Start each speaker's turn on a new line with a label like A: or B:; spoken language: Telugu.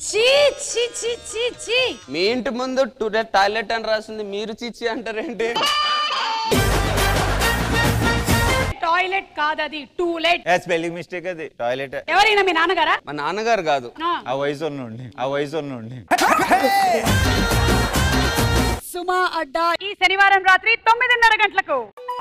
A: చీ చీ చీ చీ చీ.
B: మీ ఇంటి ముందు టాయిలెట్ అని రాసింది, మీరు చీచి అంటారేంటి?
A: టాయిలెట్ కాదది, టూలెట్.
C: స్పెల్లింగ్ మిస్టేక్ అది, టాయిలెట్.
A: ఎవరైనా మీ నాన్నగారా?
B: మా నాన్నగారు కాదు.
C: ఆ వయసు ఉన్నోండి.
A: సుమా అడ్డా ఈ శనివారం రాత్రి 9:30 గంటలకు.